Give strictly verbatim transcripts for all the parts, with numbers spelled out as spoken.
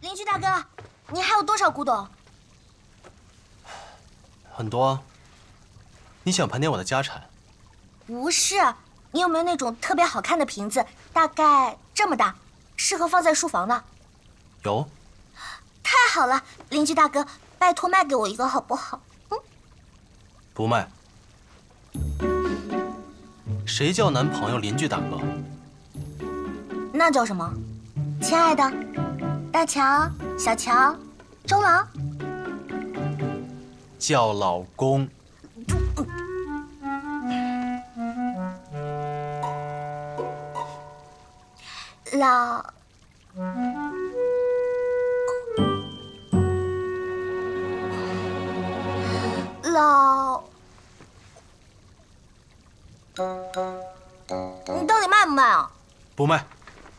邻居大哥，你还有多少古董？ 很多啊。你想盘点我的家产？ 不是，你有没有那种特别好看的瓶子，大概这么大，适合放在书房的？ 有。 太好了，邻居大哥，拜托卖给我一个好不好？嗯， 不卖。谁叫男朋友邻居大哥？ 那叫什么？亲爱的，大乔、小乔、周郎。 叫老公。 老。老。你到底卖不卖啊？ 不卖。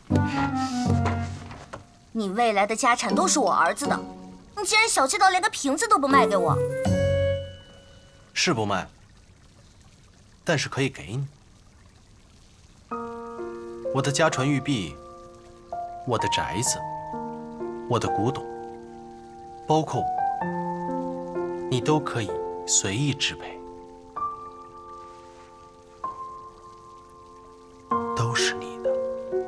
你未来的家产都是我儿子的，你竟然小气到连个瓶子都不卖给我。 是不卖，但是可以给你我的家传玉璧，我的宅子，我的古董，包括我，你都可以随意支配，都是你的。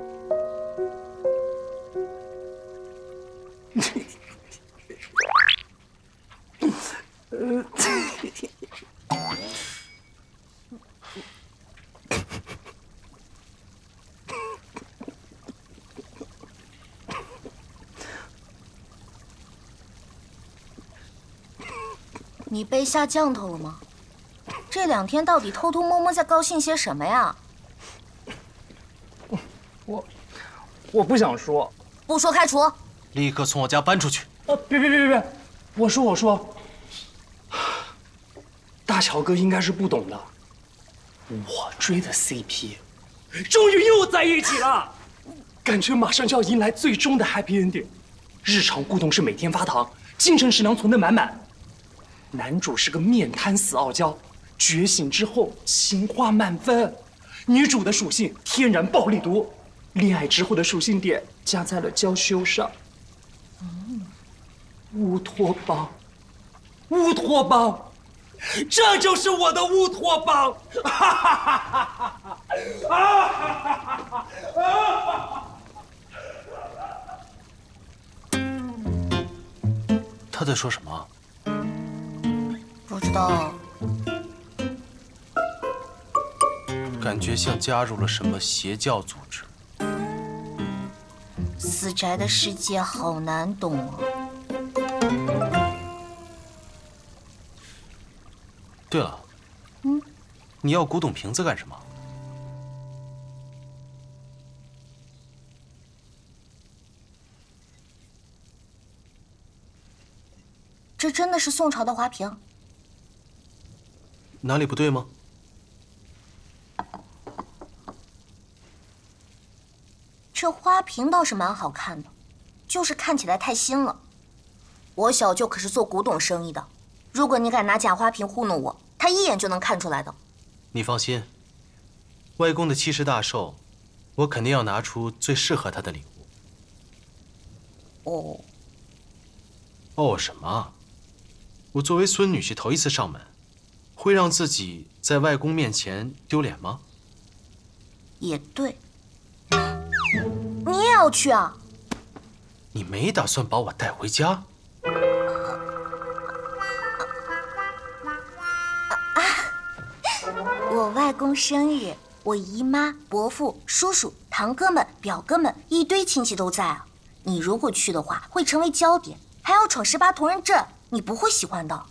你被下降头了吗？这两天到底偷偷摸摸在高兴些什么呀？ 我我不想说。 不说开除。 立刻从我家搬出去！ 啊！别别别别别！我说我说，大乔哥应该是不懂的。我追的 C P， 终于又在一起了，感觉马上就要迎来最终的 happy ending。日常互动是每天发糖，精神食粮存得满满。男主是个面瘫死傲娇，觉醒之后情话满分。女主的属性天然暴力毒，恋爱之后的属性点加在了娇羞上。嗯，乌托邦，乌托邦，这就是我的乌托邦！哈哈哈哈哈！ 他在说什么？ 不知道。 感觉像加入了什么邪教组织。 死宅的世界好难懂啊。 对了， 嗯， 你要古董瓶子干什么？ 这真的是宋朝的花瓶？ 哪里不对吗？ 这花瓶倒是蛮好看的，就是看起来太新了。我小舅可是做古董生意的，如果你敢拿假花瓶糊弄我，他一眼就能看出来的。 你放心，外公的七十大寿，我肯定要拿出最适合他的礼物。 哦。哦什么？我作为孙女婿头一次上门，会让自己在外公面前丢脸吗？ 也对。你也要去啊？ 你没打算把我带回家？ 啊！我外公生日，我姨妈、伯父、叔叔、堂哥们、表哥们一堆亲戚都在啊。你如果去的话，会成为焦点，还要闯十八铜人阵，你不会喜欢的。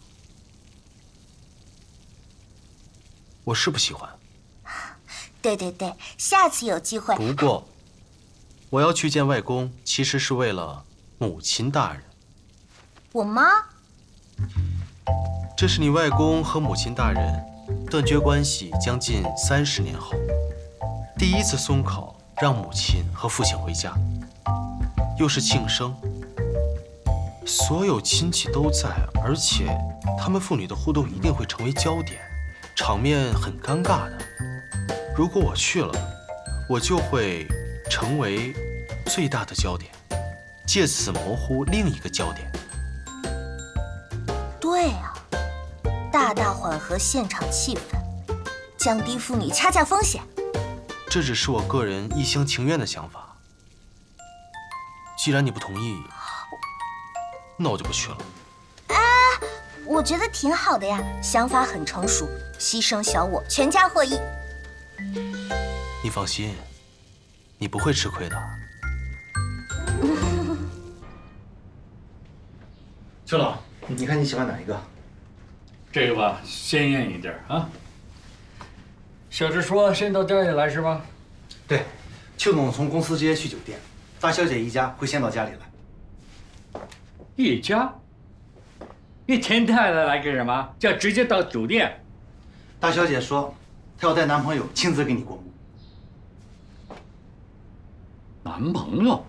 我是不喜欢。 对对对，下次有机会。 不过，我要去见外公，其实是为了母亲大人。 我妈？ 这是你外公和母亲大人断绝关系将近三十年后，第一次松口让母亲和父亲回家，又是庆生，所有亲戚都在，而且他们父女的互动一定会成为焦点，场面很尴尬的。如果我去了，我就会成为最大的焦点。 借此模糊另一个焦点。 对啊，大大缓和现场气氛，降低妇女掐架风险。 这只是我个人一厢情愿的想法。既然你不同意，那我就不去了。 啊，我觉得挺好的呀，想法很成熟，牺牲小我，全家获益。 你放心，你不会吃亏的。 邱老，你看你喜欢哪一个？ 这个吧，鲜艳一点啊。小芝说先到家里来是吧？ 对，邱总从公司直接去酒店，大小姐一家会先到家里来。 一家？你天太太来干什么？就要直接到酒店？ 大小姐说，她要带男朋友亲自给你过目。 男朋友？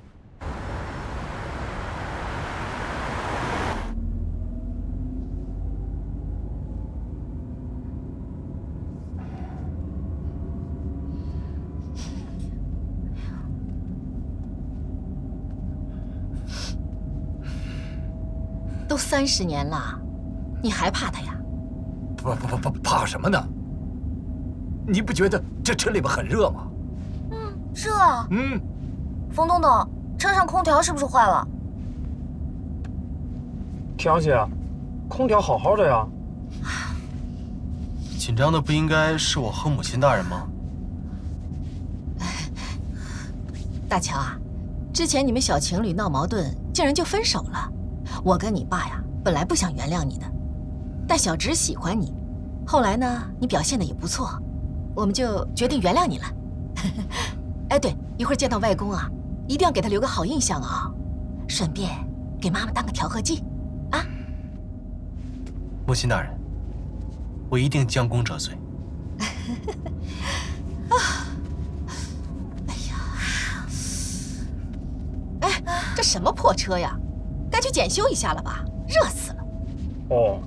都三十年了，你还怕他呀？ 不不不不，怕什么呢？你不觉得这车里边很热吗？ 嗯，热啊。 嗯。 冯东东，车上空调是不是坏了？ 田姐，空调好好的呀。 紧张的不应该是我和母亲大人吗？ 大乔啊，之前你们小情侣闹矛盾，竟然就分手了。我跟你爸呀，本来不想原谅你的，但小直喜欢你，后来呢，你表现的也不错，我们就决定原谅你了。哎，对，一会儿见到外公啊，一定要给他留个好印象啊，顺便给妈妈当个调和剂，啊。 母亲大人，我一定将功折罪。 啊，哎呀，哎，这什么破车呀？该去检修一下了吧，热死了。 哦。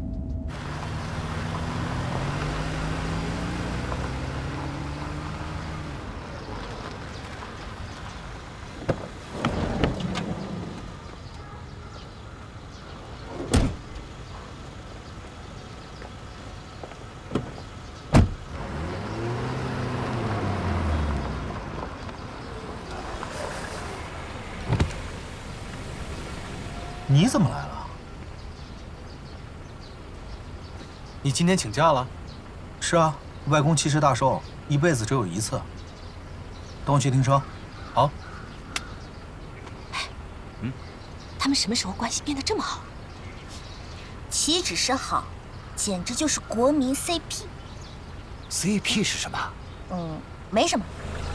你怎么来了？ 你今天请假了？ 是啊，外公七十大寿，一辈子只有一次。等我去停车。好。 嗯，他们什么时候关系变得这么好？ 岂止是好，简直就是国民 C P。 C P 是什么？ 嗯，没什么。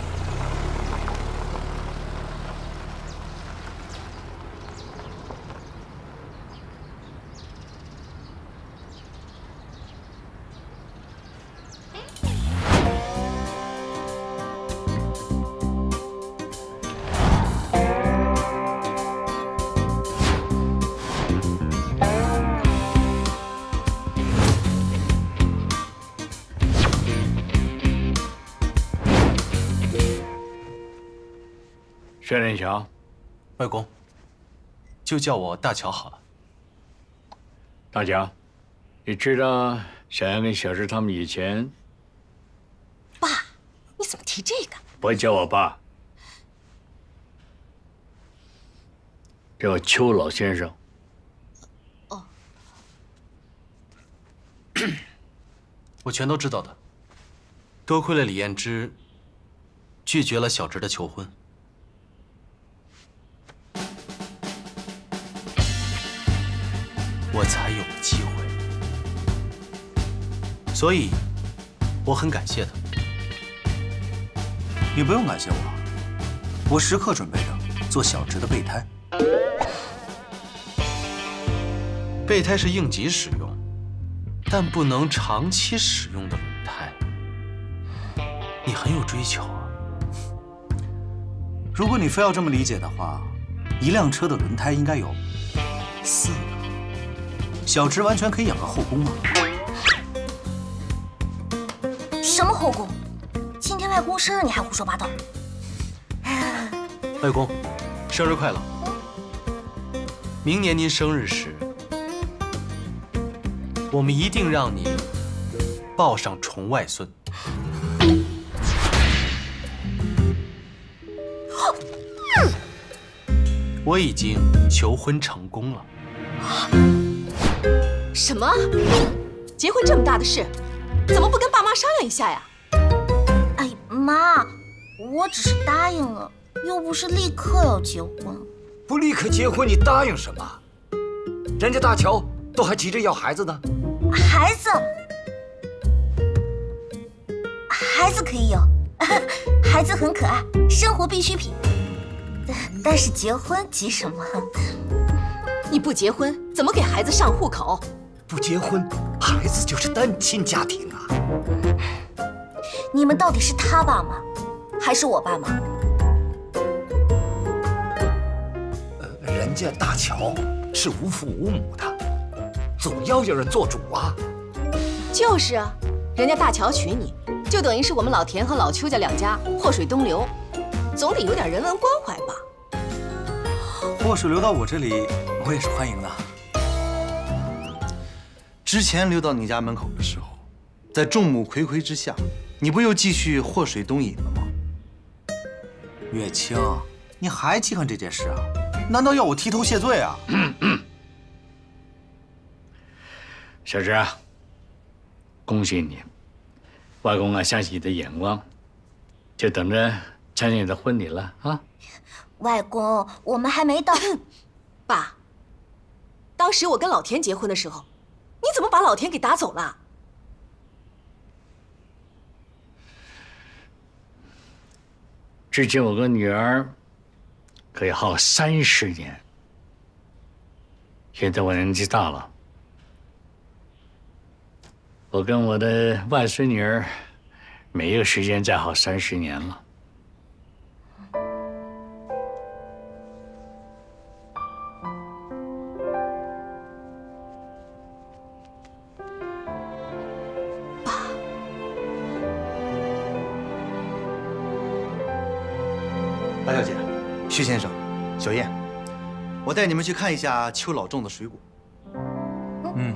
薛连桥， 外公，就叫我大乔好了。 大乔，你知道小杨跟小石他们以前…… 爸，你怎么提这个？ 不叫我爸，叫我邱老先生。 哦， 我全都知道的。多亏了李彦之拒绝了小直的求婚。我才有了机会，所以我很感谢他。 你不用感谢我，我时刻准备着做小直的备胎。 备胎是应急使用，但不能长期使用的轮胎。你很有追求啊。 如果你非要这么理解的话，一辆车的轮胎应该有四个。小直完全可以养个后宫嘛。 什么后宫？今天外公生日你还胡说八道？ 外公，生日快乐！ 明年您生日时，我们一定让你抱上重外孙。我已经求婚成功了。 什么？结婚这么大的事，怎么不跟爸妈商量一下呀？ 哎，妈，我只是答应了，又不是立刻要结婚。 不立刻结婚，你答应什么？人家大乔都还急着要孩子呢。 孩子，孩子可以有，孩子很可爱，生活必需品。但是结婚急什么？ 你不结婚怎么给孩子上户口？ 不结婚，孩子就是单亲家庭啊。 你们到底是他爸妈，还是我爸妈？ 呃，人家大乔是无父无母的，总要有人做主啊。 就是啊，人家大乔娶你，就等于是我们老田和老邱家两家祸水东流，总得有点人文关怀吧。 祸水流到我这里，我也是欢迎的。 之前流到你家门口的时候，在众目睽睽之下，你不又继续祸水东引了吗？ 月清，你还记恨这件事啊？难道要我剃头谢罪啊？ 嗯嗯、小芝啊，恭喜你，外公啊相信你的眼光，就等着参加你的婚礼了啊。 外公，我们还没到。 爸，当时我跟老田结婚的时候，你怎么把老田给打走了？ 之前我跟女儿可以耗三十年，现在我年纪大了，我跟我的外孙女儿没有时间再耗三十年了。 大小姐、徐先生、小燕，我带你们去看一下邱老种的水果。 嗯。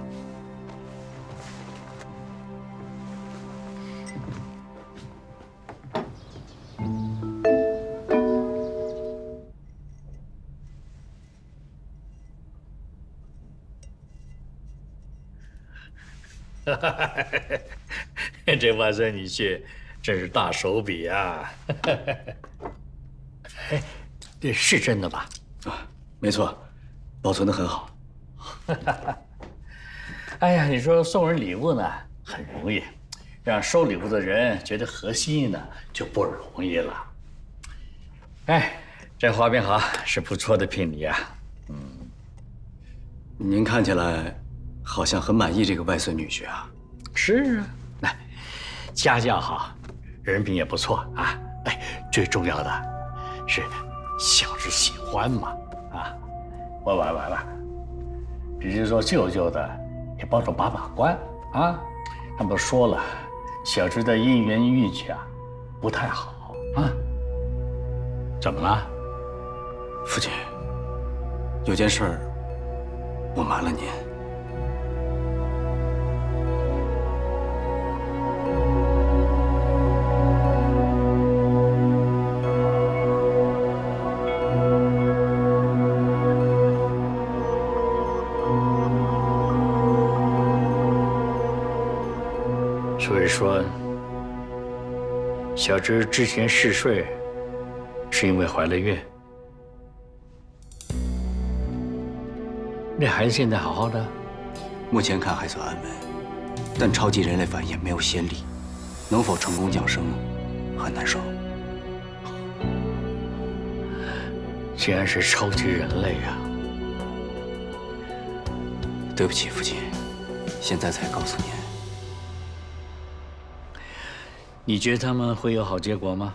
哈哈哈！这外孙女婿真是大手笔啊！哎，这是真的吧？ 啊，没错，保存得很好。 哎呀，你说送人礼物呢很容易，让收礼物的人觉得合心意呢就不容易了。哎，这花边好是不错的聘礼啊。 嗯，您看起来好像很满意这个外孙女婿啊。 是啊，那家教好，人品也不错啊。哎，最重要的是小侄喜欢嘛啊！喂喂喂喂，只是说舅舅的也帮着把把关啊。他们说了，小侄的姻缘运气啊不太好啊。怎么了？ 父亲，有件事儿我瞒了您。 所以说，小芝之前嗜睡，是因为怀了孕。那孩子现在好好的， 目前看还算安稳，但超级人类繁衍没有先例，能否成功降生，很难说。 竟然是超级人类啊！ 对不起，父亲，现在才告诉您。 你觉得他们会有好结果吗？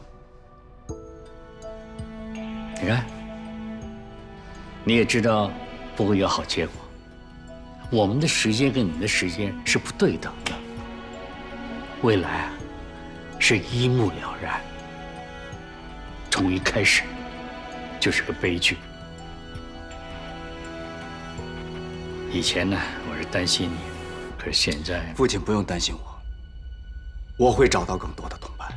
你看，你也知道不会有好结果。我们的时间跟你的时间是不对等的，未来啊是一目了然。从一开始就是个悲剧。 以前呢，我是担心你，可是现在， 父亲不用担心我，我会找到更多的同伴。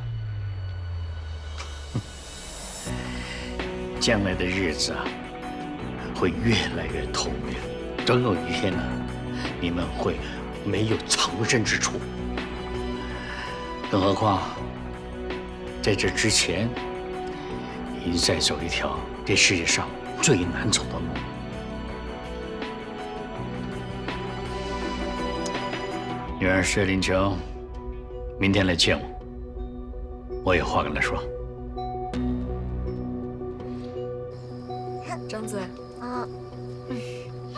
将来的日子啊，会越来越透明，总有一天呢，你们会没有藏身之处。更何况，在这之前，你在走一条这世界上最难走的路。女儿薛林秋，明天来见我，我有话跟她说。 张嘴。